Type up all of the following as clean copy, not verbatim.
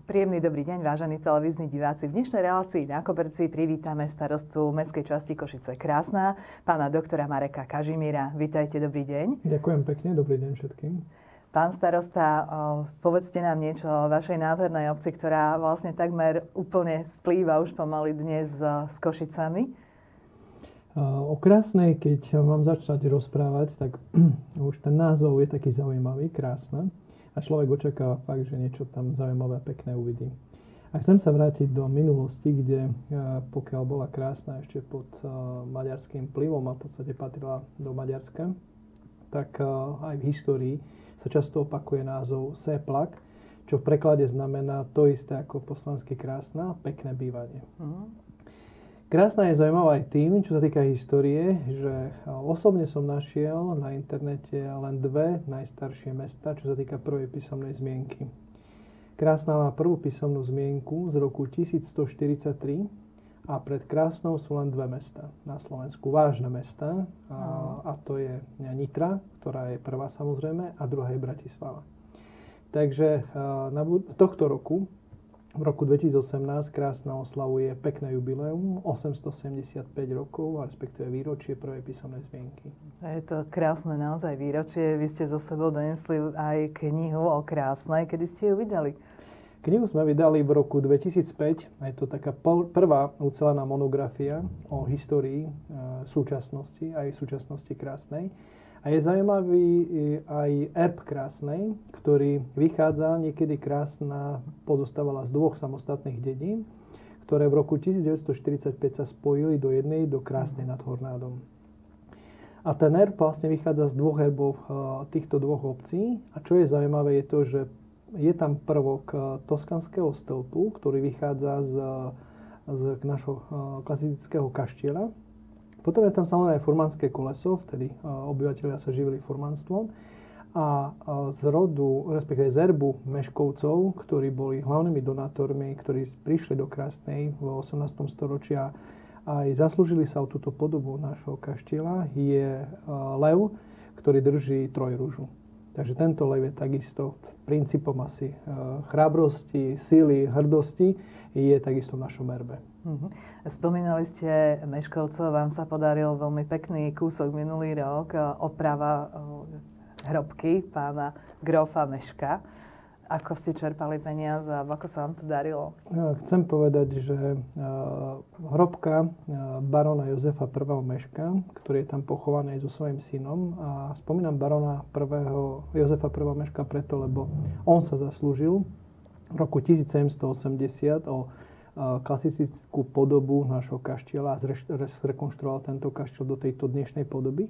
Príjemný dobrý deň, vážení televízni diváci. V dnešnej relácii na Koberci privítame starostu mestskej časti Košice Krásna, pána doktora Mareka Kažimíra. Vítajte, dobrý deň. Ďakujem pekne, dobrý deň všetkým. Pán starosta, povedzte nám niečo o vašej nádhernej obci, ktorá vlastne takmer úplne splýva už pomaly dnes s Košicami. O Krásnej, keď mám začať rozprávať, tak už ten názov je taký zaujímavý, Krásna. A človek očakáva fakt, že niečo tam zaujímavé a pekné uvidí. A chcem sa vrátiť do minulosti, kde pokiaľ bola Krásna ešte pod maďarským vplyvom a v podstate patrila do Maďarska, tak aj v histórii sa často opakuje názov Seplak, čo v preklade znamená to isté ako po slovensky Krásna, pekné bývanie. Krásna je zaujímavá aj tým, čo sa týka histórie, že osobne som našiel na internete len dve najstaršie mesta, čo sa týka prvej písomnej zmienky. Krásna má prvú písomnú zmienku z roku 1143 a pred Krásnou sú len dve mesta na Slovensku. Vážne mesta, a to je Nitra, ktorá je prvá samozrejme, a druhá je Bratislava. Takže tohto roku, v roku 2018 Krásna oslavuje pekné jubileum, 875 rokov, respektíve výročie prvej písomnej zmienky. Je to krásne naozaj výročie. Vy ste zo sebou donesli aj knihu o Krásnej. Kedy ste ju vydali? Knihu sme vydali v roku 2005. Je to taká prvá ucelená monografia o histórii súčasnosti, aj súčasnosti Krásnej. A je zaujímavý aj erb Krásnej, ktorý vychádza, niekedy Krásna pozostávala z dvoch samostatných dedín, ktoré v roku 1945 sa spojili do jednej, do Krásnej nad Hornádom. A ten erb vlastne vychádza z dvoch erbov týchto dvoch obcí. A čo je zaujímavé je to, že je tam prvok toskanského stĺpu, ktorý vychádza z našho klasického kaštieľa. Potom je tam samozrejme furmanské koleso, vtedy obyvateľia sa živili furmanstvom. A z rodu, respektíve z erbu Meškovcov, ktorí boli hlavnými donátormi, ktorí prišli do Krásnej v 18. storočí a aj zaslúžili sa o túto podobu nášho kaštieľa, je lev, ktorý drží trojružu. Takže tento lev je takisto princípom asi chrábrosti, síly, hrdosti, je takisto v našom erbe. Spomínali ste Meškovcov, vám sa podaril veľmi pekný kúsok minulý rok, oprava hrobky pána Grofa Meška. Ako ste čerpali peniaze a ako sa vám to darilo? Chcem povedať, že hrobka barona Jozefa I. Meška, ktorý je tam pochovaný so svojím synom, a spomínam barona Jozefa I. Meška preto, lebo on sa zaslúžil v roku 1780 o klasickú podobu nášho kaštieľa a zrekonštruoval tento kaštieľ do tejto dnešnej podoby.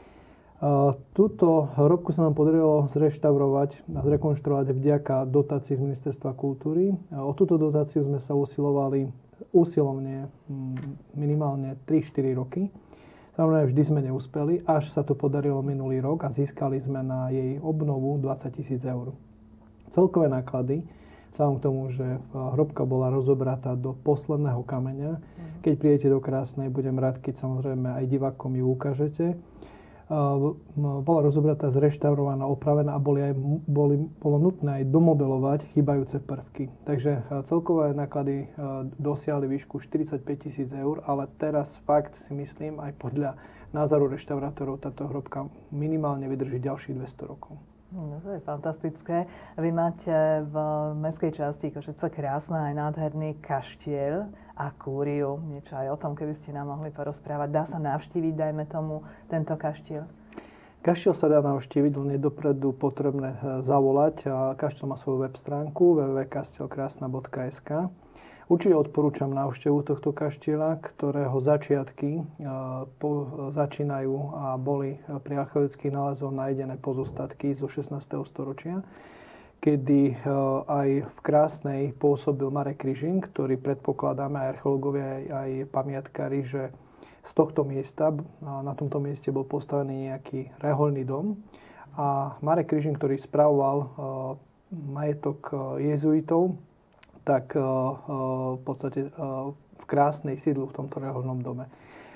Túto hrobku sa nám podarilo zreštaurovať a zrekonštruovať vďaka dotácii z Ministerstva kultúry. O túto dotáciu sme sa usilovali úsilovne minimálne 3-4 roky. Samozrejme, vždy sme neúspeli, až sa to podarilo minulý rok a získali sme na jej obnovu 20 000 eur. Celkové náklady, vzhľadom k tomu, že hrobka bola rozobratá do posledného kameňa. Keď prídete do Krásnej, budem rád, keď samozrejme aj divákom ju ukážete. Bola rozobratá, zreštaurovaná, opravená a bolo nutné aj domodelovať chýbajúce prvky. Takže celkové náklady dosiahli výšku 45 000 eur, ale teraz fakt si myslím, aj podľa názoru reštaurátorov, táto hrobka minimálne vydrží ďalších 200 rokov. No, to je fantastické. Vy máte v mestskej časti Košice Krásna aj nádherný kaštieľ a kúriu. Niečo aj o tom, keby ste nám mohli porozprávať. Dá sa navštíviť, dajme tomu, tento kaštieľ? Kaštieľ sa dá navštíviť, len je dopredu potrebné zavolať. Kaštieľ má svoju web stránku www.kastelkrasna.sk. Určite odporúčam návštevu tohto kaštieľa, ktorého začiatky začínajú a boli pri archeologických nálezoch nájdené pozostatky zo 16. storočia, kedy aj v Krásnej pôsobil Marek Kryžín, ktorý predpokladáme aj archeológovia, aj pamiatkári, že z tohto miesta, na tomto mieste bol postavený nejaký rehoľný dom. A Marek Kryžín, ktorý spravoval majetok jezuitov, tak v podstate v Krásnej sídlu v tomto rehoľnom dome.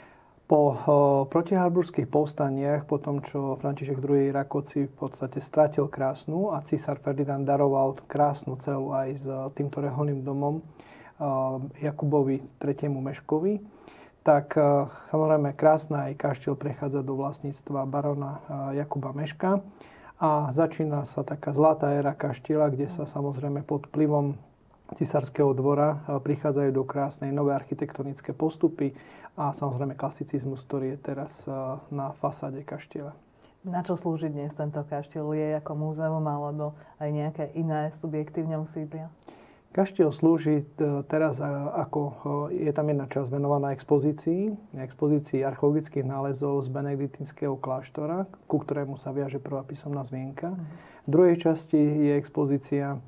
Po protihabsburských povstaniach, po tom, čo František II. Rakoci v podstate stratil Krásnu a císar Ferdinand daroval Krásnu celu aj s týmto reholným domom Jakubovi III. Meškovi, tak samozrejme Krásna aj kaštiel prechádza do vlastníctva barona Jakuba Meška a začína sa taká zlatá éra kaštieľa, kde sa samozrejme pod vplyvom cisárskeho dvora prichádzajú do Krásnej nové architektonické postupy a samozrejme klasicizmus, ktorý je teraz na fasáde kaštieľa. Na čo slúži dnes tento kaštiel? Je ako múzeum alebo aj nejaké iné subjekty v ňom sídlia? Kaštiel slúži teraz ako, je tam jedna časť venovaná expozícii archeologických nálezov z benediktínskeho kláštora, ku ktorému sa viaže prvá písomná zmienka. V druhej časti je expozícia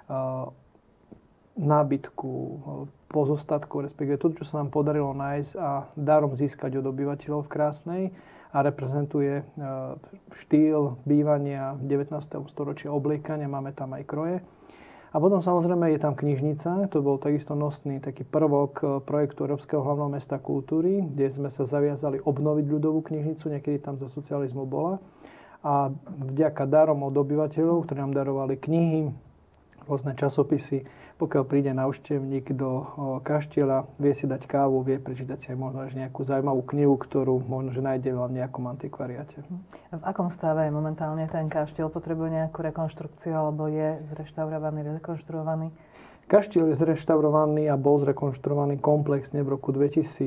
nábytku, pozostatkov, respektíve to, čo sa nám podarilo nájsť a darom získať od obyvateľov v Krásnej a reprezentuje štýl bývania 19. storočia, obliekania, máme tam aj kroje. A potom samozrejme je tam knižnica, to bol takisto nosný taký prvok projektu Európskeho hlavného mesta kultúry, kde sme sa zaviazali obnoviť ľudovú knižnicu, niekedy tam za socializmu bola. A vďaka darom od obyvateľov, ktorí nám darovali knihy, rôzne časopisy, pokiaľ príde návštevník do kaštieľa, vie si dať kávu, vie prečítať si aj možno nejakú zaujímavú knihu, ktorú možno že nájde v nejakom antikvariáte. V akom stave je momentálne ten kaštiel? Potrebuje nejakú rekonštrukciu alebo je zreštaurovaný, rekonštruovaný? Kaštiel je zreštaurovaný a bol zrekonštruovaný komplexne v roku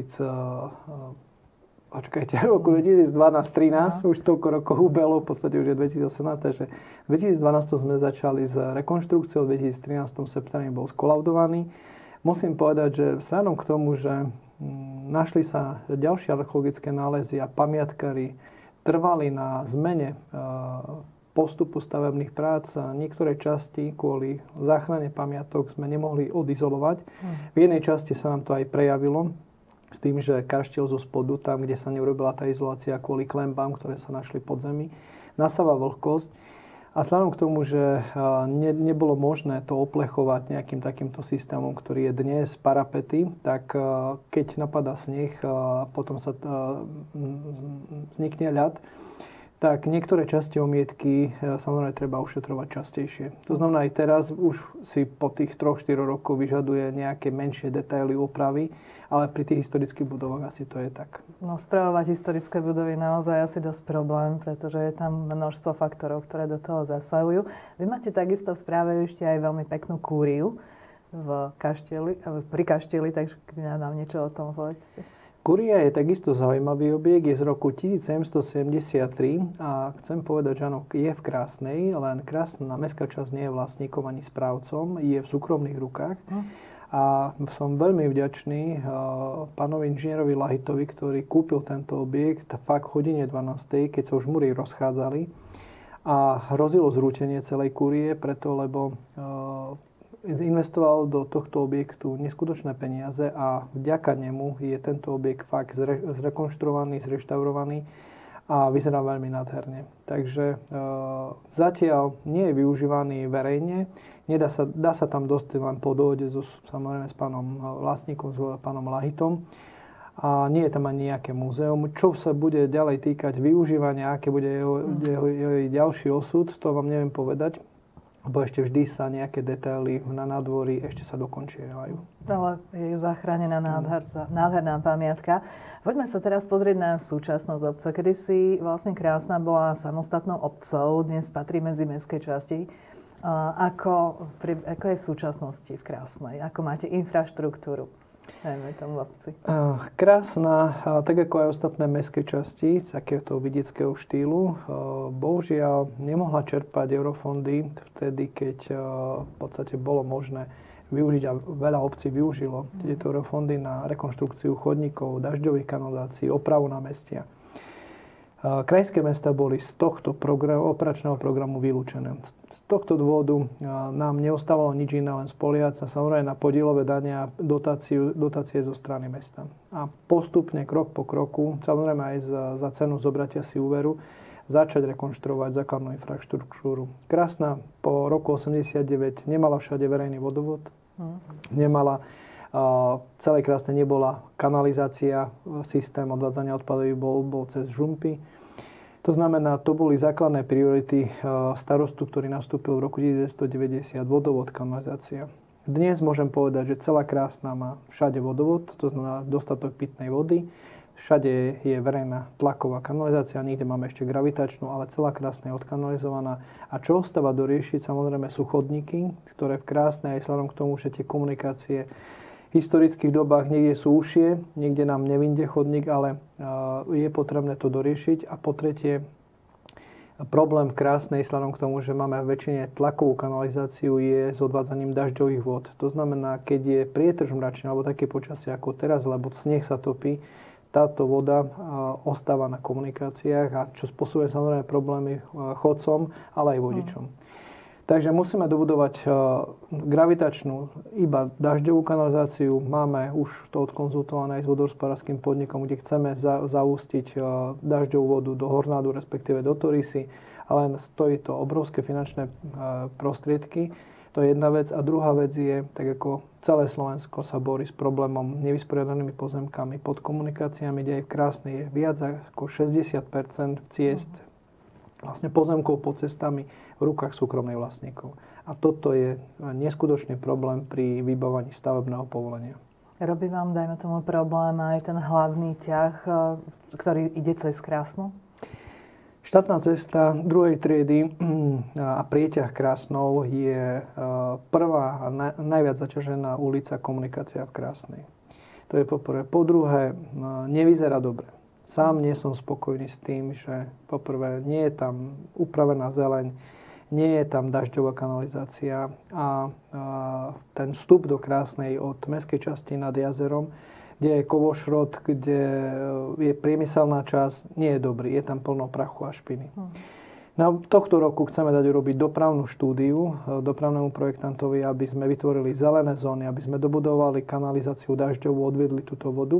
2012-13, už toľko rokov ubehlo, v podstate už je 2018, takže v 2012 sme začali s rekonštrukciou, v 2013 septembri bol skolaudovaný. Musím povedať, že vzhľadom k tomu, že našli sa ďalšie archeologické nálezy a pamiatkári trvali na zmene postupu stavebných prác, niektoré časti kvôli záchrane pamiatok sme nemohli odizolovať. V jednej časti sa nám to aj prejavilo, s tým, že kaštiel zo spodu, tam, kde sa neurobila tá izolácia kvôli klembám, ktoré sa našli pod zemi, nasáva vlhkosť. A vzhľadom k tomu, že nebolo možné to oplechovať nejakým takýmto systémom, ktorý je dnes parapety, tak keď napadá sneh, potom sa vznikne ľad, tak niektoré časti omietky samozrejme treba ošetrovať častejšie. To znamená, aj teraz už si po tých 3-4 rokov vyžaduje nejaké menšie detaily opravy, ale pri tých historických budovách asi to je tak. No, spravovať historické budovy je naozaj asi dosť problém, pretože je tam množstvo faktorov, ktoré do toho zasahujú. Vy máte takisto v správe ešte aj veľmi peknú kúriu pri kaštieli, takže nám niečo o tom povedzte. Kúria je takisto zaujímavý objekt, je z roku 1773 a chcem povedať, že áno, je v Krásnej, len Krásna mestská časť nie je vlastníkom ani správcom, je v súkromných rukách. A som veľmi vďačný pánovi inžinierovi Lahitovi, ktorý kúpil tento objekt fakt v hodine 12, keď sa už múry rozchádzali a hrozilo zrútenie celej kúrie, preto lebo investoval do tohto objektu neskutočné peniaze a vďaka nemu je tento objekt fakt zrekonštruovaný, zreštaurovaný a vyzerá veľmi nádherne. Takže zatiaľ nie je využívaný verejne, dá sa tam dostať len po dohode samozrejme s pánom vlastníkom, s pánom Lahitom a nie je tam ani nejaké múzeum. Čo sa bude ďalej týkať využívania, aké bude jeho ďalší osud, to vám neviem povedať. Lebo ešte vždy sa nejaké detaily na nádvorí ešte sa dokončievajú. Ale je zachránená nádherná pamiatka. Poďme sa teraz pozrieť na súčasnosť obce. Kedysi vlastne Krásna bola samostatnou obcou, dnes patrí medzi mestské časti. Ako je v súčasnosti v Krásnej? Ako máte infraštruktúru? Dajme tomu obci. Krásna, tak ako aj ostatné mestské časti takéhoto vidieckého štýlu, bohužiaľ nemohla čerpať eurofondy vtedy, keď v podstate bolo možné využiť a veľa obcí využilo tieto eurofondy na rekonštrukciu chodníkov, dažďových kanalizácií, opravu námestia. Krajské mesta boli z tohto operačného programu vylúčené. Z tohto dôvodu nám neostávalo nič iné, len spoliehať sa samozrejme na podielové dane a dotácie zo strany mesta. A postupne, krok po kroku, samozrejme aj za cenu zobratia si úveru, začať rekonštruovať základnú infraštruktúru. Krásna po roku 89 nemala všade verejný vodovod, nemala Celej Krásnej nebola kanalizácia, systém odvádzania odpadov bol cez žumpy. To znamená, to boli základné priority starostu, ktorý nastúpil v roku 1990, vodovod, kanalizácia. Dnes môžem povedať, že celá Krásna má všade vodovod, to znamená dostatok pitnej vody. Všade je verejná tlaková kanalizácia, niekde máme ešte gravitačnú, ale celá Krásna je odkanalizovaná. A čo ostáva doriešiť, samozrejme sú chodníky, ktoré v Krásnej, aj vzhľadom k tomu, že tie komunikácie v historických dobách niekde sú užšie, niekde nám nevinde chodník, ale je potrebné to doriešiť. A po tretie, problém v Krásnej, vzhľadom k tomu, že máme v väčšine tlakovú kanalizáciu, je s odvádzaním dažďových vod. To znamená, keď je prietrž mračný alebo také počasie ako teraz, lebo sneh sa topí, táto voda ostáva na komunikáciách a čo spôsobuje samozrejme problémy chodcom, ale aj vodičom. Takže musíme dobudovať gravitačnú iba dažďovú kanalizáciu. Máme už to odkonzultované aj s vodohospodárskym podnikom, kde chceme zaústiť dažďovú vodu do Hornádu, respektíve do Torysy, ale stojí to obrovské finančné prostriedky. To je jedna vec. A druhá vec je, tak ako celé Slovensko sa borí s problémom nevysporiadanými pozemkami pod komunikáciami, kde aj v Krásnej je viac ako 60% ciest, vlastne pozemkov pod cestami v rukách súkromných vlastníkov. A toto je neskutočný problém pri vybavaní stavebného povolenia. Robí vám, dajme tomu, problém aj ten hlavný ťah, ktorý ide cez Krásnu? Štátna cesta druhej triedy a prieťah Krásnou je prvá a najviac zaťažená ulica, komunikácia v Krásnej. To je po prvé. Po druhé, nevyzerá dobre. Sám nie som spokojný s tým, že poprvé nie je tam upravená zeleň, nie je tam dažďová kanalizácia a ten vstup do Krásnej od mestskej časti nad jazerom, kde je kovošrot, kde je priemyselná časť, nie je dobrý. Je tam plno prachu a špiny. Na tohto roku chceme dať urobiť dopravnú štúdiu dopravnému projektantovi, aby sme vytvorili zelené zóny, aby sme dobudovali kanalizáciu dažďovú, odviedli túto vodu.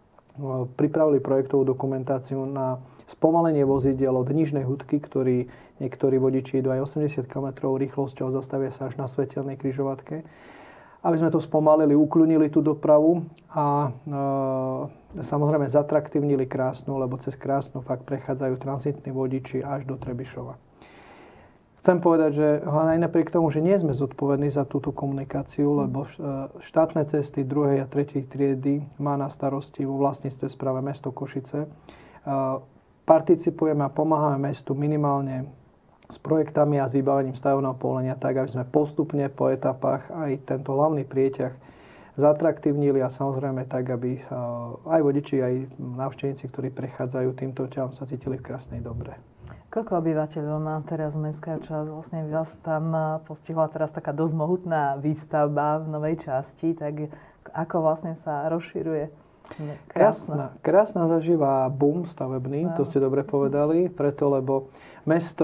Pripravili projektovú dokumentáciu na spomalenie vozidiel od Nižnej Hudky, ktorý niektorí vodiči idú aj 80 km rýchlosťou, zastavia sa až na svetelnej križovatke. Aby sme to spomalili, ukľunili tú dopravu a samozrejme zatraktívnili Krásnu, lebo cez Krásnu fakt prechádzajú tranzitní vodiči až do Trebišova. Chcem povedať, že aj napriek tomu, že nie sme zodpovední za túto komunikáciu, lebo štátne cesty 2. a 3. triedy má na starosti vo vlastníctve správe mesto Košice. Participujeme a pomáhame mestu minimálne s projektami a s vybavením stavebného povolenia tak, aby sme postupne po etapách aj tento hlavný prieťah zatraktívnili a samozrejme tak, aby aj vodiči, aj návštevníci, ktorí prechádzajú týmto ťahom, sa cítili v Krásnej dobre. Koľko obyvateľov má teraz mestská časť? Vlastne vás tam postihla teraz taká dosť mohutná výstavba v novej časti, tak ako vlastne sa rozširuje Krásna? Krásna zažíva boom stavebný, to ste dobre povedali, preto lebo mesto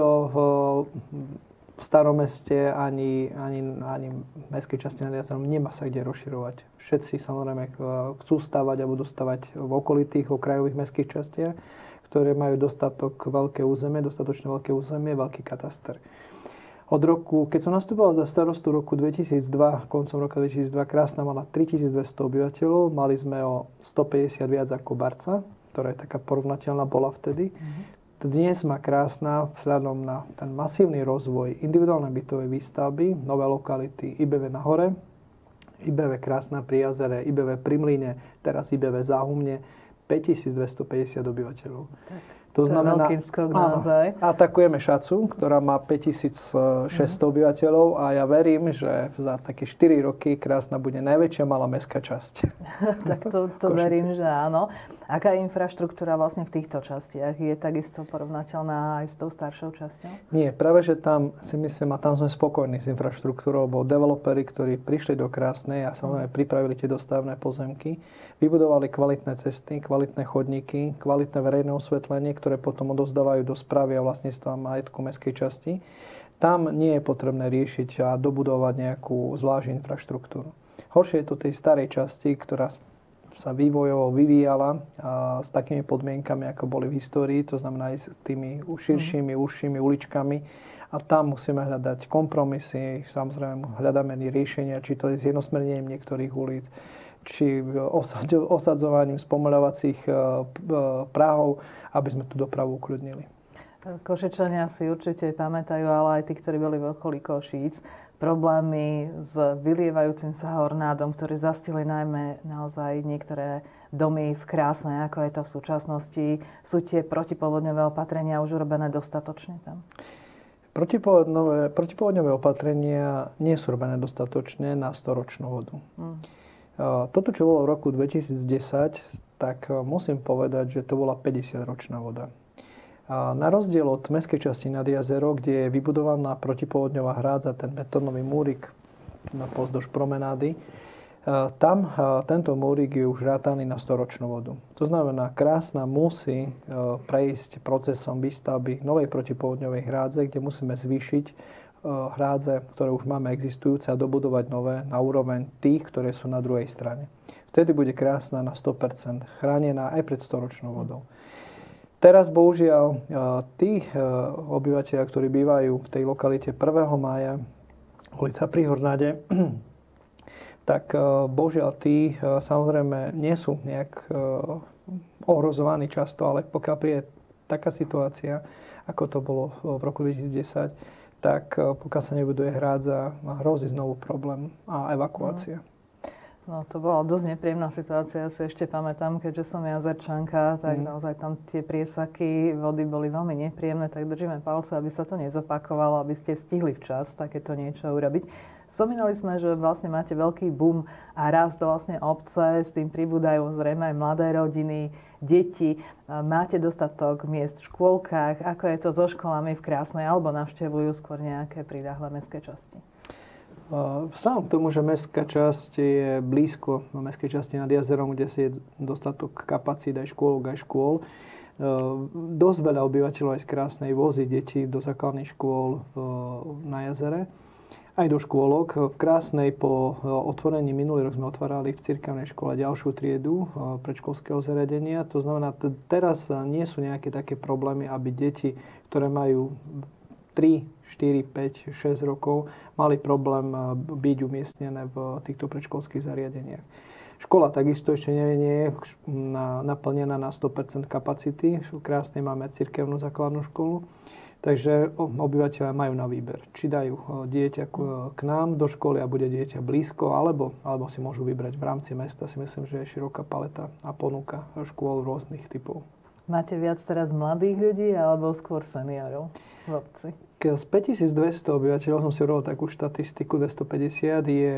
v starom meste ani mestskej časti nad jazerom nemá sa kde rozširovať. Všetci samozrejme chcú stavať a budú stavať v okolitých okrajových mestských častiach, ktoré majú dostatočne veľké územie, veľký kataster. Od roku, keď som nastupoval za starostu roku 2002, koncom roka 2002, Krásna mala 3200 obyvateľov, mali sme o 150 viac ako Barca, ktorá je taká porovnateľná bola vtedy. Dnes má Krásna vzhľadom na ten masívny rozvoj individuálnej bytovej výstavby, nové lokality IBV na hore, IBV Krásna pri jazere, IBV pri Mlyne, teraz IBV Záhumne, 5250 obyvateľov. To znamená, veľký skok naozaj. Atakujeme Šacu, ktorá má 5600 obyvateľov a ja verím, že za také 4 roky Krásna bude najväčšia malá mestská časť. Tak to verím, že áno. Aká je infraštruktúra vlastne v týchto častiach? Je takisto porovnateľná aj s tou staršou časťou? Nie, práve že tam si myslím, a tam sme spokojní s infraštruktúrou, lebo developeri, ktorí prišli do Krásnej a samozrejme pripravili tie dostavné pozemky, vybudovali kvalitné cesty, kvalitné chodníky, kvalitné verejné osvetlenie, ktoré potom odovzdávajú do správy a vlastníctva majetku mestskej časti. Tam nie je potrebné riešiť a dobudovať nejakú zvláštnu infraštruktúru. Horšie je to tej starej časti, ktorá sa vývojovo vyvíjala s takými podmienkami, ako boli v histórii, to znamená aj s tými širšími, užšími uličkami. A tam musíme hľadať kompromisy, samozrejme hľadáme riešenia, či to je s jednosmernením niektorých ulic, či osadzovaním spomaľovacích práhov, aby sme tú dopravu ukľudnili. Košičania si určite pamätajú, ale aj tí, ktorí boli v okolí Košíc, problémy s vylievajúcim sa hornádom, ktorý zastihli najmä naozaj niektoré domy v Krásnej, ako je to v súčasnosti. Sú tie protipovodňové opatrenia už urobené dostatočne tam? Protipovodňové opatrenia nie sú robené dostatočne na 100-ročnú vodu. Toto, čo bolo v roku 2010, tak musím povedať, že to bola 50-ročná voda. A na rozdiel od mestskej časti nad jazero, kde je vybudovaná protipovodňová hrádza, ten betónový múrik pozdĺž promenády, tam tento múrik je už rátaný na 100-ročnú vodu. To znamená, Krásna musí prejsť procesom výstavby novej protipovodňovej hrádze, kde musíme zvýšiť hrádze, ktoré už máme existujúce, a dobudovať nové na úroveň tých, ktoré sú na druhej strane. Vtedy bude Krásna na 100% chránená aj pred 100-ročnou vodou. Teraz bohužiaľ tí obyvateľia, ktorí bývajú v tej lokalite 1. mája, ulica Pri Hornáde, tak bohužiaľ tí samozrejme nie sú nejak ohrozovaní často, ale pokiaľ príde taká situácia, ako to bolo v roku 2010, tak pokiaľ sa nebuduje hrádza, hrozí znovu problém a evakuácia. No, to bola dosť nepríjemná situácia, si ešte pamätám, keďže som jazerčanka, tak naozaj tam tie priesaky vody boli veľmi nepríjemné, tak držíme palce, aby sa to nezopakovalo, aby ste stihli včas takéto niečo urobiť. Spomínali sme, že vlastne máte veľký boom a rast vlastne obce, s tým pribúdajú zrejme aj mladé rodiny, deti. Máte dostatok miest v škôlkach, ako je to so školami v Krásnej, alebo navštevujú skôr nejaké priľahlé mestské časti? Sám k tomu, že mestská časť je blízko mestskej časti nad jazerom, kde si je dostatok kapacít aj škôl. Dosť veľa obyvateľov aj z Krásnej vozí deti do základných škôl na jazere, aj do škôlok. V Krásnej po otvorení minulý rok sme otvárali v cirkevnej škole ďalšiu triedu predškolského zariadenia. To znamená, teraz nie sú nejaké také problémy, aby deti, ktoré majú 3, 4, 5, 6 rokov, mali problém byť umiestnené v týchto predškolských zariadeniach. Škola takisto ešte nie je naplnená na 100% kapacity. V Krásnej máme cirkevnú základnú školu, takže obyvateľia majú na výber. Či dajú dieťa k nám do školy a bude dieťa blízko, alebo si môžu vybrať v rámci mesta. Si myslím, že je široká paleta a ponuka škôl rôznych typov. Máte viac teraz mladých ľudí alebo skôr seniorov v obci? Z 5200 obyvateľov, som si urobil takú štatistiku, 250 je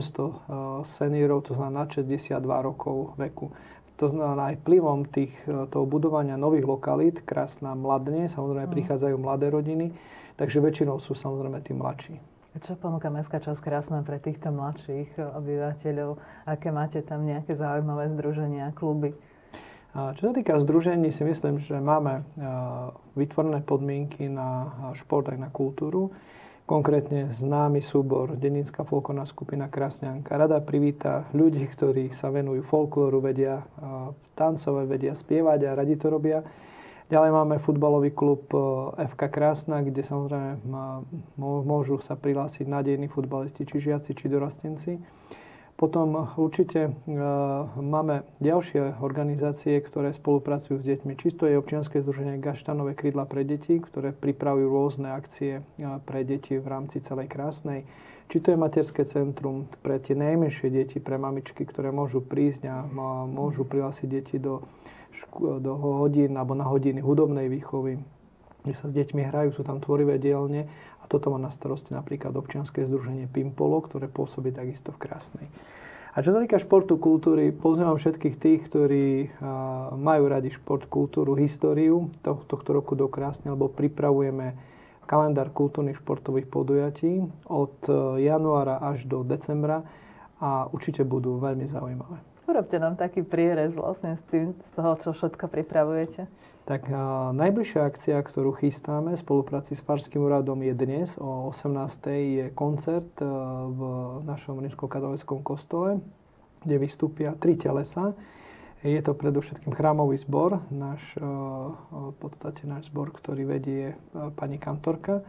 800 seniorov, to znamená nad 62 rokov veku. To znamená aj vplyvom toho budovania nových lokalít, Krásna mladne, samozrejme prichádzajú mladé rodiny, takže väčšinou sú samozrejme tí mladší. Čo ponúka mestská časť Krásna pre týchto mladších obyvateľov? Aké máte tam nejaké zaujímavé združenia, kluby? Čo sa týka združení, si myslím, že máme vytvorené podmienky na šport aj na kultúru. Konkrétne známy súbor Denínska folklórna skupina Krásňanka rada privíta ľudí, ktorí sa venujú folklóru, vedia tancovať, vedia spievať a radi to robia. Ďalej máme futbalový klub FK Krásna, kde samozrejme môžu sa prihlásiť nádejní futbalisti, či žiaci, či dorastenci. Potom určite máme ďalšie organizácie, ktoré spolupracujú s deťmi. Čisto je občianske združenie Gaštanové krídla pre deti, ktoré pripravujú rôzne akcie pre deti v rámci celej Krásnej. Či to je materské centrum pre tie najmenšie deti, pre mamičky, ktoré môžu prísť a môžu prihlásiť deti do hodín alebo na hodiny hudobnej výchovy, kde sa s deťmi hrajú, sú tam tvorivé dielne. Toto má na starosti napríklad občianske združenie Pimpolo, ktoré pôsobí takisto v Krásnej. A čo sa týka športu, kultúry, pozývam všetkých tých, ktorí majú radi šport, kultúru, históriu tohto roku do Krásnej, lebo pripravujeme kalendár kultúrnych športových podujatí od januára až do decembra a určite budú veľmi zaujímavé. Urobte nám taký prierez vlastne z toho, čo všetko pripravujete. Tak najbližšia akcia, ktorú chystáme v spolupráci s Farským úradom je dnes o 18:00 je koncert v našom rímskokatolíckom kostole, kde vystúpia 3 telesa. Je to predovšetkým chrámový zbor, v podstate náš zbor, ktorý vedie pani kantorka.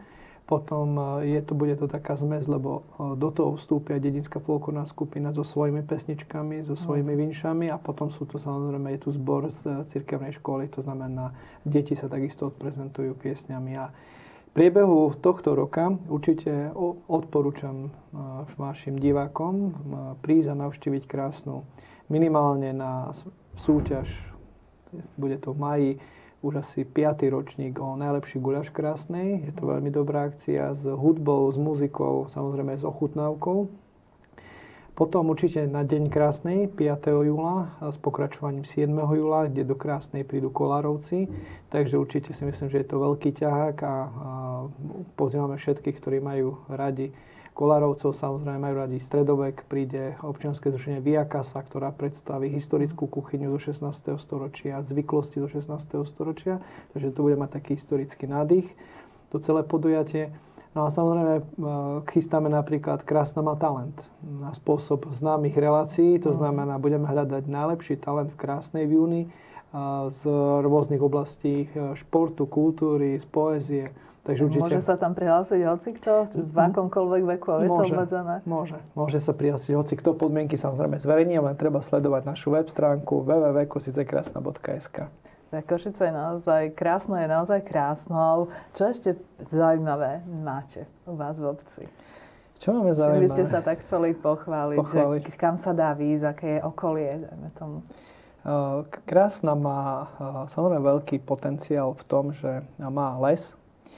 Potom bude to taká zmes, lebo do toho vstúpia dedinská folklórna skupina so svojimi pesničkami, so svojimi vinšami a potom sú tu samozrejme, je tu zbor z cirkevnej školy, to znamená, deti sa takisto odprezentujú piesňami. A v priebehu tohto roka určite odporúčam vašim divákom prísť a navštíviť Krásnu minimálne na súťaž, bude to v máji, už asi 5. ročník o najlepší guľaš Krásnej. Je to veľmi dobrá akcia s hudbou, s muzikou, samozrejme s ochutnávkou. Potom určite na Deň Krásnej 5. júla s pokračovaním 7. júla, kde do Krásnej prídu kolárovci. Takže určite si myslím, že je to veľký ťahák a pozývame všetkých, ktorí majú radi kolárovcov, samozrejme majú radi stredovek, príde občianske združenie Via Casa, ktorá predstaví historickú kuchyňu zo 16. storočia, zvyklosti zo 16. storočia, takže tu bude mať taký historický nádych, to celé podujatie. No a samozrejme chystáme napríklad Krásna má talent na spôsob známych relácií, to znamená, budeme hľadať najlepší talent v Krásnej v júni z rôznych oblastí športu, kultúry, z poézie. Takže určite... Môže sa tam prihlásiť hocikto? V akomkoľvek veku? Je to obmedzené? Môže sa prihlásiť hocikto. Podmienky samozrejme zverejnia, len treba sledovať našu web stránku www.kosicekrasna.sk. Tak Košice je naozaj krásno, je naozaj krásnou. Čo ešte zaujímavé máte u vás v obci? Čo máme zaujímavé? Vy ste sa tak chceli pochváliť. Že kam sa dá výjsť, aké je okolie, dajme tomu. Krásna má samozrejme veľký potenciál v tom, že má les,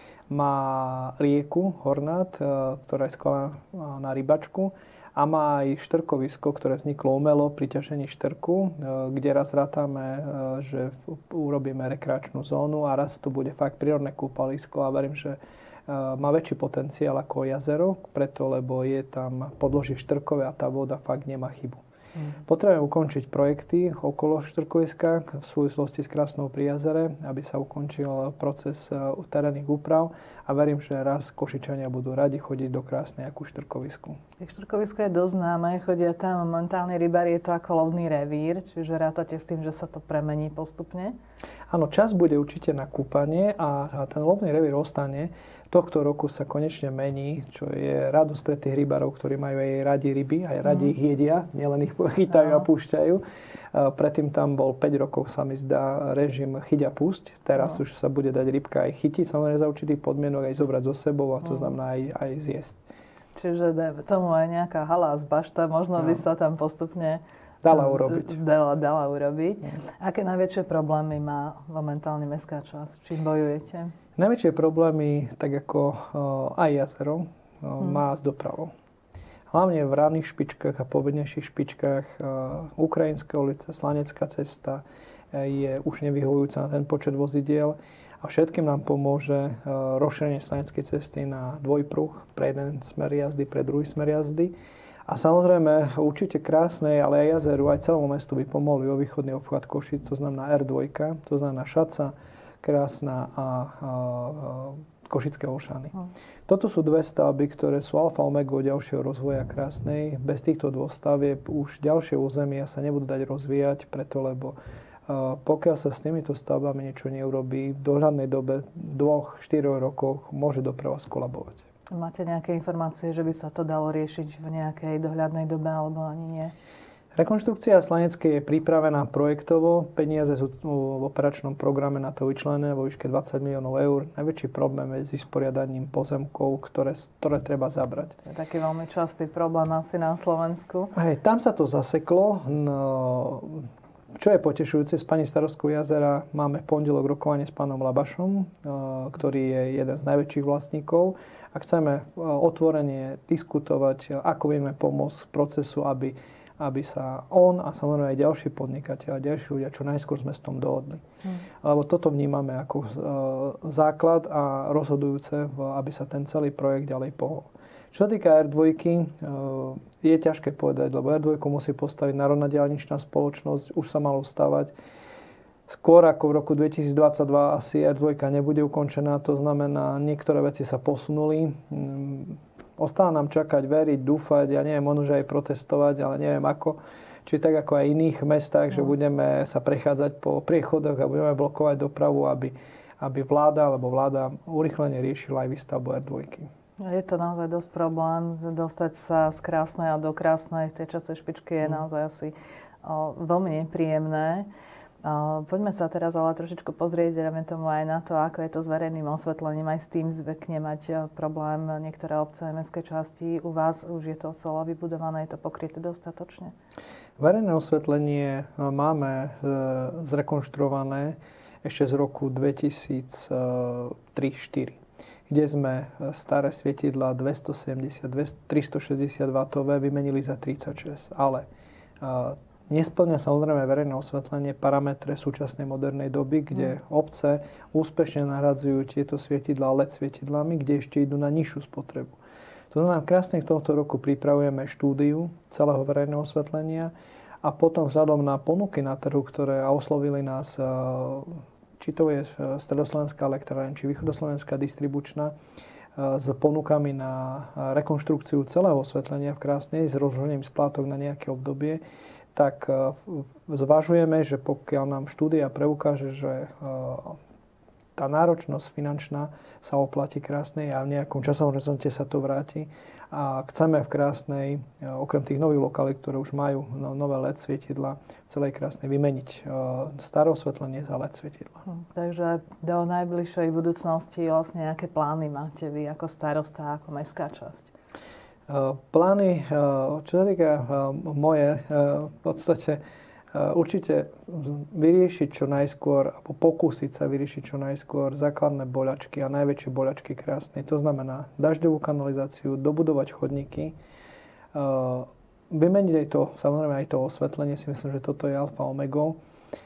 má rieku Hornát, ktorá je skvelá na rybačku a má aj štrkovisko, ktoré vzniklo umelo pri ťažení štrku, kde raz rátame, že urobíme rekreačnú zónu a raz tu bude fakt prírodné kúpalisko a verím, že má väčší potenciál ako jazero, preto lebo je tam podložie štrkové a tá voda fakt nemá chybu. Potrebujeme ukončiť projekty okolo štrkoviska v súvislosti s Krásnou pri jazere, aby sa ukončil proces terénnych úprav a verím, že raz Košičania budú radi chodiť do Krásnej ako štrkovisku. Štrkovisko je dosť známe, chodia tam momentálne rybári, je to ako lovný revír, čiže rátate s tým, že sa to premení postupne? Áno, čas bude určite na kúpanie a ten lovný revír ostane. Tohto roku sa konečne mení, čo je radosť pre tých rybárov, ktorí majú aj radi ryby, aj radi ich jedia, nielen ich chytajú a púšťajú. Predtým tam bol 5 rokov, sa mi zdá, režim chyť a pusť. Teraz už sa bude dať rybka aj chytiť, samozrejme za určitých podmienok aj zobrať so sebou a to znamená aj zjesť. Čiže tomu aj nejaká halá z bašta, možno by sa tam postupne dala urobiť. Dala urobiť. Aké najväčšie problémy má momentálne mestská časť? Čím bojujete? Najväčšie problémy, tak ako aj jazero, má s dopravou. Hlavne v ranných špičkách a povednejších špičkách Ukrajinská ulica, Slanecká cesta je už nevyhovujúca na ten počet vozidiel a všetkým nám pomôže rozšírenie Slaneckej cesty na dvojpruh pre jeden smer jazdy, pre druhý smer jazdy. A samozrejme určite Krásnej, ale aj jazeru, aj celému mestu by pomohli o východný obchvat Košic, to znamená R2, to znamená Šaca, Krásna a Košické Olšany. Toto sú dve stavby, ktoré sú alfa omegou ďalšieho rozvoja Krásnej. Bez týchto dvoch stavieb už ďalšie územia sa nebudú dať rozvíjať, preto lebo pokiaľ sa s týmito stavbami niečo neurobí, v dohľadnej dobe 2-4 rokov môže doprava skolabovať. Máte nejaké informácie, že by sa to dalo riešiť v nejakej dohľadnej dobe alebo ani nie? Rekonštrukcia Slaneckej je pripravená projektovo. Peniaze sú v operačnom programe na to vyčlenené vo výške 20 miliónov eur. Najväčší problém je s vysporiadaním pozemkov, ktoré treba zabrať. To je taký veľmi častý problém asi na Slovensku. Tam sa to zaseklo. Čo je potešujúce, s pani starostkou jazera máme pondelok rokovanie s pánom Labašom, ktorý je jeden z najväčších vlastníkov. A chceme otvorene diskutovať, ako vieme pomôcť procesu, aby sa on a samozrejme aj ďalší podnikateľ, ďalší ľudia čo najskôr s mestom dohodli. Lebo toto vnímame ako základ a rozhodujúce, aby sa ten celý projekt ďalej pohol. Čo sa týka R2, je ťažké povedať, lebo R2 musí postaviť Národná diaľničná spoločnosť, už sa malo stavať. Skôr ako v roku 2022 asi R2 nebude ukončená, to znamená, niektoré veci sa posunuli. Ostáva nám čakať, veriť, dúfať, ja neviem, možno aj protestovať, ale neviem ako. Čiže tak ako aj v iných mestách, že budeme sa prechádzať po priechodoch a budeme blokovať dopravu, aby aby vláda urýchlene riešila aj výstavbu R2. Je to naozaj dosť problém. Dostať sa z Krásnej a do Krásnej v tej časej špičky je naozaj asi veľmi nepríjemné. Poďme sa teraz ale trošičku pozrieť, dáme tomu aj na to, ako je to s verejným osvetlením. Aj s tým zvykne mať problém niektoré obce, mestské časti. U vás už je to celé vybudované, je to pokryté dostatočne? Verejné osvetlenie máme zrekonštruované ešte z roku 2003-2004, kde sme staré svietidlá 360 W vymenili za 36. Ale nespĺňa samozrejme verejné osvetlenie parametre súčasnej modernej doby, kde obce úspešne nahradzujú tieto svietidlá LED svietidlami, kde ešte idú na nižšiu spotrebu. To znamená, krásne v tomto roku pripravujeme štúdiu celého verejného osvetlenia a potom vzhľadom na ponuky na trhu, ktoré oslovili nás, či to je Stredoslovenská elektrárne, či Východoslovenská distribučná, s ponukami na rekonštrukciu celého osvetlenia v Krásnej s rozložením splátok na nejaké obdobie, tak zvažujeme, že pokiaľ nám štúdia preukáže, že tá náročnosť finančná sa oplatí Krásnej a v nejakom časovom horizonte sa to vráti. A chceme v Krásnej, okrem tých nových lokalít, ktoré už majú nové LED svietidla, v celej Krásnej vymeniť staré osvetlenie za LED svietidla. Takže do najbližšej budúcnosti vlastne aké plány máte vy ako starosta, ako mestská časť? Plány, čo sa týka moje, v podstate určite vyriešiť čo najskôr, alebo pokúsiť sa vyriešiť čo najskôr základné boľačky a najväčšie boľačky Krásnej. To znamená dažďovú kanalizáciu, dobudovať chodníky, vymeniť aj to, samozrejme aj to osvetlenie, si myslím, že toto je alfa omegou,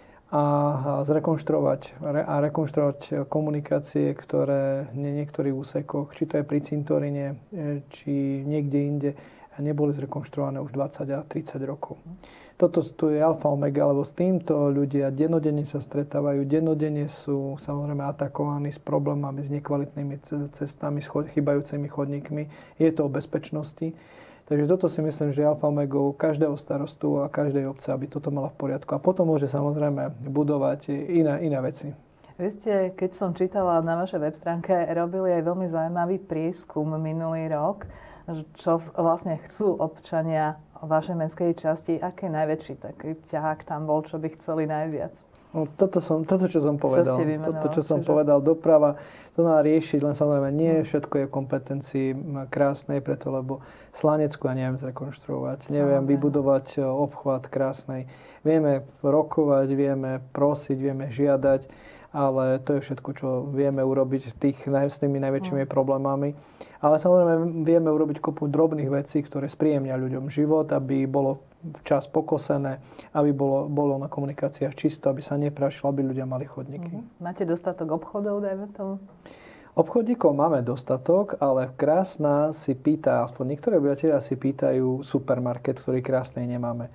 a rekonštruovať komunikácie, ktoré v niektorých úsekoch, či to je pri cintorine, či niekde inde, neboli zrekonštruované už 20 a 30 rokov. Toto tu je alfa omega, lebo s týmto ľudia dennodenne sa stretávajú, dennodenne sú samozrejme atakovaní s problémami, s nekvalitnými cestami, s chýbajúcimi chodníkmi. Je to o bezpečnosti. Takže toto si myslím, že je alfa omegou každého starostu a každej obce, aby toto mala v poriadku. A potom môže samozrejme budovať iné veci. Vy ste, keď som čítala na vašej web stránke, robili aj veľmi zaujímavý prieskum minulý rok, čo vlastne chcú občania vašej mestskej časti. Aký najväčší taký ťahák tam bol, čo by chceli najviac? No, toto, čo som povedal. Čo som povedal, doprava, to dá riešiť, len samozrejme nie všetko je v kompetencii Krásnej, preto lebo Slanecku ja neviem zrekonštruovať, neviem vybudovať obchvat Krásnej. Vieme rokovať, vieme prosiť, vieme žiadať, ale to je všetko, čo vieme urobiť s tými najväčšími problémami. Ale samozrejme vieme urobiť kopu drobných vecí, ktoré spríjemnia ľuďom život, aby bolo včas pokosené, aby bolo na komunikáciách čisto, aby sa neprašilo, aby ľudia mali chodníky. Máte dostatok obchodov, dajme tomu? Obchodníkov máme dostatok, ale Krásna si pýta, aspoň niektoré obyvateľia si pýtajú supermarket, ktorý Krásnej nemáme.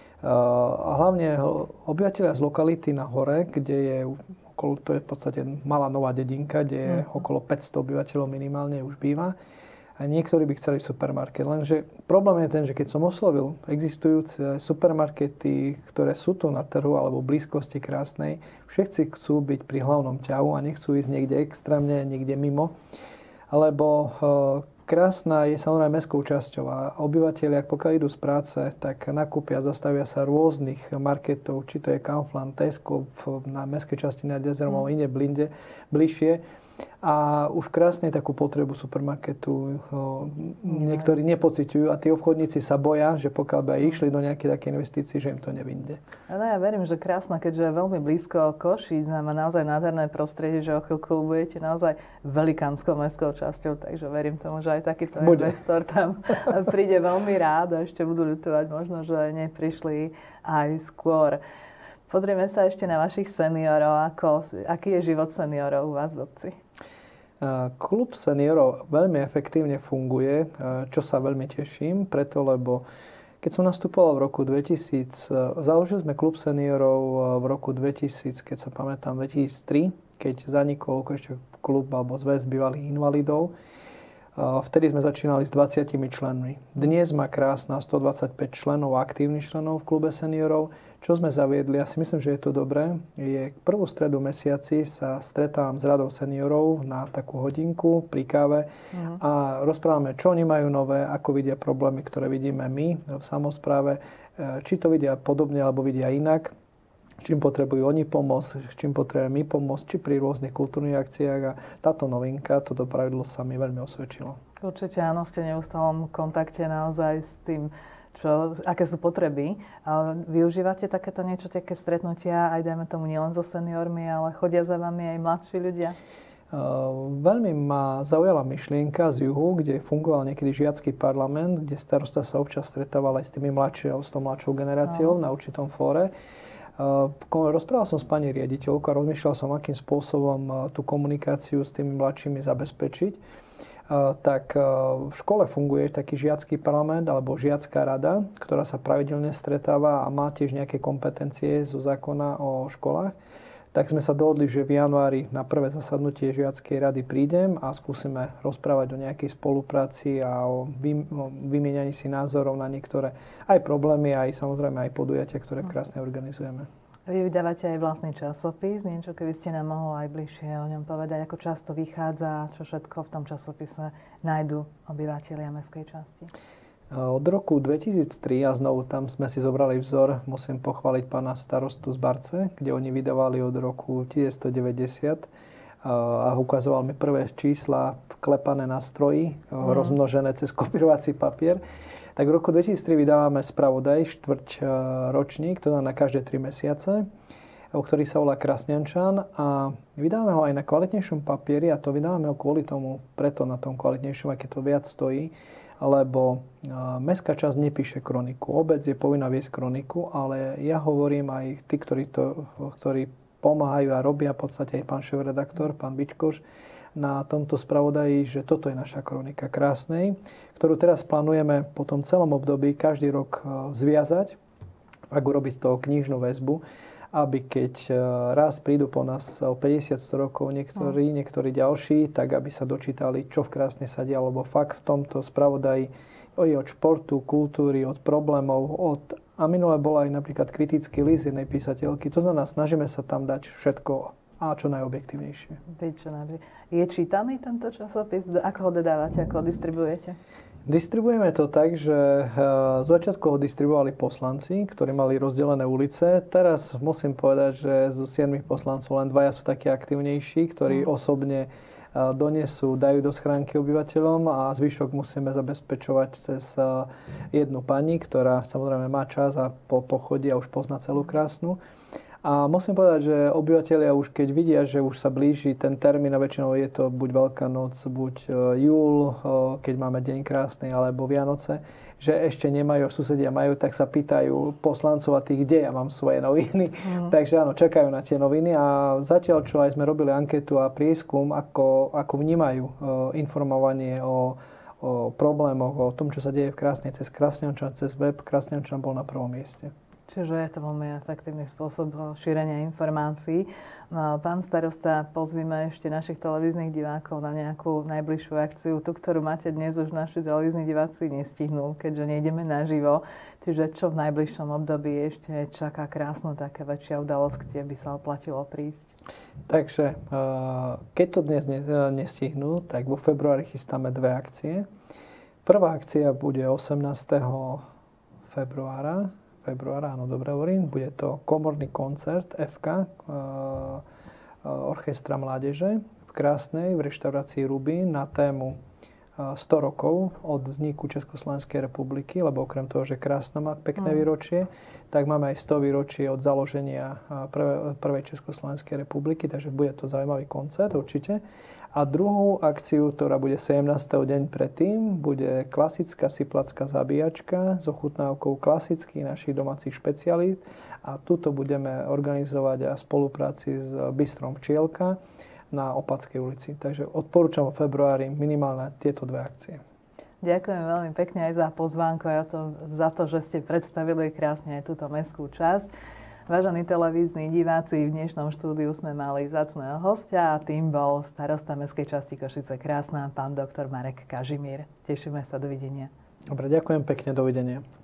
A hlavne obyvateľia z lokality na hore, kde je to je v podstate malá nová dedinka, kde je okolo 500 obyvateľov minimálne už býva. A niektorí by chceli supermarket. Lenže problém je ten, že keď som oslovil existujúce supermarkety, ktoré sú tu na trhu alebo v blízkosti Krásnej, všetci chcú byť pri hlavnom ťahu a nechcú ísť niekde extrémne, niekde mimo. Lebo Krásna je samozrejme mestskou časťou a obyvateľia, pokiaľ idú z práce, tak nakúpia, zastavia sa rôznych marketov, či to je Kaufland, Tesco na mestskej časti nad jezerom alebo iné bližšie. A už Krásne takú potrebu supermarketu niektorí nepociťujú a tí obchodníci sa boja, že pokiaľ by aj išli do nejakej také investície, že im to nevyjde. Ale ja verím, že Krásna, keďže je veľmi blízko Košíc, má naozaj nádherné prostredie, že o chvíľku budete naozaj velikánskou mestskou časťou, takže verím tomu, že aj takýto investor tam príde veľmi rád a ešte budú ľutovať možno, že neprišli aj skôr. Pozrieme sa ešte na vašich seniorov. Aký je život seniorov u vás v obci? Klub seniorov veľmi efektívne funguje, čo sa veľmi teším, preto lebo keď som nastupoval v roku 2000, založili sme klub seniorov v roku 2000, keď sa pamätám, 2003, keď zanikol ešte klub alebo zväz bývalých invalidov. Vtedy sme začínali s 20 členmi. Dnes má Krásna 125 členov, aktívnych členov v klube seniorov. Čo sme zaviedli, ja si myslím, že je to dobré, je prvú stredu mesiaci sa stretávam s radou seniorov na takú hodinku pri káve a rozprávame, čo oni majú nové, ako vidia problémy, ktoré vidíme my v samospráve, či to vidia podobne alebo vidia inak, čím potrebujú oni pomôcť, s čím potrebujeme my pomôcť, či pri rôznych kultúrnych akciách. A táto novinka, toto pravidlo sa mi veľmi osvedčilo. Určite áno, ste v neustálom kontakte naozaj s tým, aké sú potreby. Využívate takéto niečo, také stretnutia, aj dajme tomu nielen so seniormi, ale chodia za vami aj mladší ľudia? Veľmi ma zaujala myšlienka z juhu, kde fungoval niekedy žiacky parlament, kde starosta sa občas stretával aj s tými s tou mladšou generáciou na určitom fóre. Rozprával som s pani riaditeľkou a rozmýšľal som, akým spôsobom tú komunikáciu s tými mladšími zabezpečiť. Tak v škole funguje taký žiacky parlament alebo žiacká rada, ktorá sa pravidelne stretáva a má tiež nejaké kompetencie zo zákona o školách. Tak sme sa dohodli, že v januári na prvé zasadnutie žiackej rady prídem a skúsime rozprávať o nejakej spolupráci a o vymieňaní si názorov na niektoré aj problémy, aj samozrejme aj podujatia, ktoré v Krásnej organizujeme. Vy vydávate aj vlastný časopis, niečo, keby ste nám mohli aj bližšie o ňom povedať, ako často vychádza, čo všetko v tom časopise nájdu obyvatelia mestskej časti? Od roku 2003, a znovu tam sme si zobrali vzor, musím pochváliť pána starostu z Barce, kde oni vydávali od roku 1990 a ukazoval mi prvé čísla vklepané na stroji, rozmnožené cez kopírovací papier. Tak v roku 2003 vydávame spravodaj, štvrť ročník, to na každé 3 mesiace, o ktorý sa volá Krasňančan a vydávame ho aj na kvalitnejšom papieri a to vydávame ho kvôli tomu, preto na tom kvalitnejšom, aké to viac stojí, lebo mestská časť nepíše kroniku. Obec je povinná viesť kroniku, ale ja hovorím aj tí, ktorí pomáhajú a robia, v podstate aj pán šéfredaktor, pán Bičkoš, na tomto spravodaji, že toto je naša kronika Krásnej, ktorú teraz plánujeme po tom celom období každý rok zviazať, ak urobiť toho knižnú väzbu, aby keď raz prídu po nás o 50-100 rokov niektorí ďalší, tak aby sa dočítali, čo v Krásnej sa dialo, lebo fakt v tomto spravodaji je od športu, kultúry, od problémov, a minule bol aj napríklad kritický list jednej písateľky. To znamená, snažíme sa tam dať všetko a čo najobjektívnejšie. Je čítaný tento časopis? Ako ho dodávate, ako ho distribuujete? Distribuujeme to tak, že z začiatku ho distribuovali poslanci, ktorí mali rozdelené ulice. Teraz musím povedať, že zo 7 poslancov len 2 sú takí aktívnejší, ktorí osobne donesú, dajú do schránky obyvateľom a zvyšok musíme zabezpečovať cez jednu pani, ktorá samozrejme má čas a po pochode a už pozná celú Krásnu. A musím povedať, že obyvatelia už keď vidia, že už sa blíži ten termín, a väčšinou je to buď Veľká noc, buď júl, keď máme Deň Krásnej, alebo Vianoce, že ešte nemajú, susedia majú, tak sa pýtajú poslancov a tých, kde ja mám svoje noviny. Takže áno, čakajú na tie noviny a zatiaľ, čo aj sme robili anketu a prieskum, ako vnímajú informovanie o problémoch, o tom, čo sa deje v Krásnej cez Krasňančan, cez web, Krasňančan bol na prvom mieste. Čiže je to veľmi efektívny spôsob šírenia informácií. No, pán starosta, pozvime ešte našich televíznych divákov na nejakú najbližšiu akciu. Tú, ktorú máte dnes, už naši televízni diváci nestihnú, keďže nejdeme naživo. Čiže čo v najbližšom období ešte čaká Krásnu taká väčšia udalosť, kde by sa oplatilo prísť? Takže, keď to dnes nestihnú, tak vo februári chystáme 2 akcie. Prvá akcia bude 18. februára, áno, dobre hovorím, bude to komorný koncert FK, Orchestra mládeže v Krásnej, v reštaurácii Rubín na tému 100 rokov od vzniku Československej republiky, lebo okrem toho, že Krásna má pekné výročie, tak máme aj 100 výročie od založenia prvej Československej republiky, takže bude to zaujímavý koncert určite. A druhú akciu, ktorá bude 17. deň predtým, bude klasická siplacká zabíjačka s ochutnávkou klasických našich domácich špecialít. A tuto budeme organizovať a spolupráci s Bistrom Včielka na Opatskej ulici. Takže odporúčam v februári minimálne tieto 2 akcie. Ďakujem veľmi pekne aj za pozvánku a za to, že ste predstavili krásne aj túto mestskú časť. Vážení televízni diváci, v dnešnom štúdiu sme mali vzácneho hostia a tým bol starosta mestskej časti Košice Krásna, pán doktor Marek Kažimír. Tešíme sa, dovidenia. Dobre, ďakujem pekne, dovidenia.